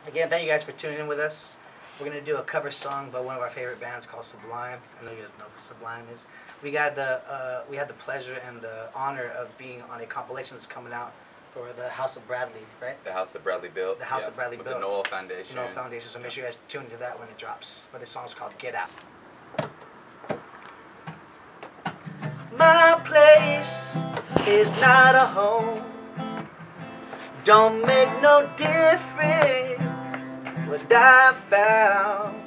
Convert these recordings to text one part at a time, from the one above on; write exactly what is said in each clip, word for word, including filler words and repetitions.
Again, thank you guys for tuning in with us. We're going to do a cover song by one of our favorite bands called Sublime. I know you guys know who Sublime is. We got the uh, we had the pleasure and the honor of being on a compilation that's coming out for the House of Bradley, right? The house that Bradley built. The House yeah, of Bradley with built. the Noel Foundation. The Noel Foundation. So make sure you guys tune into that when it drops. But this song's called Get Out. My place is not a home. Don't make no difference what I found.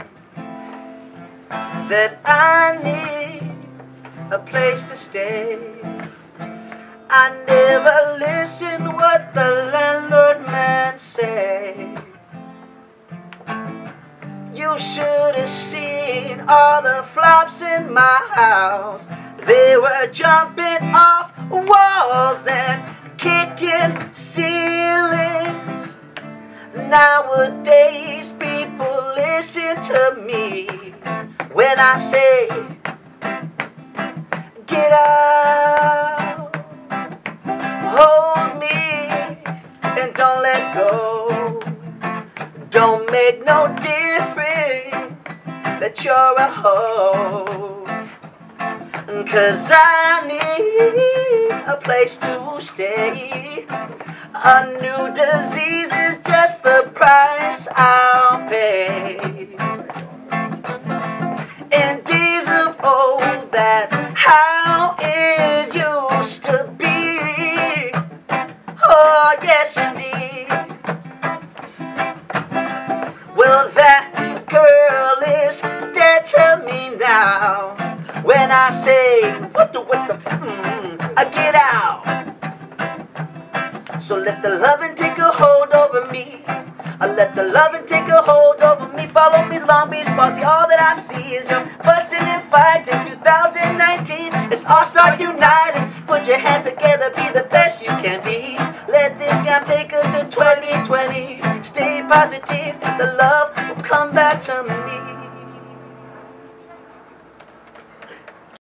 That I need a place to stay. I never listen what the landlord man say. You should have seen all the flops in my house. They were jumping off walls and kicking ceilings. Nowadays people listen to me when I say, get out, hold me and don't let go. Don't make no difference that you're a hoe. Cause I need a place to stay. A new disease is just the price I'll pay. In days of old, that's how it used to be. Oh, yes indeed. Well, that girl is dead to me now. When I say, what the, what the, mm, I get out. So let the loving take a hold over me. I let the loving take a hold over me. Follow me, Long Beach Bossy. All that I see is your fussing and fighting. twenty nineteen, it's all start uniting. Put your hands together, be the best you can be. Let this jam take us to twenty twenty. Stay positive, the love will come back to me.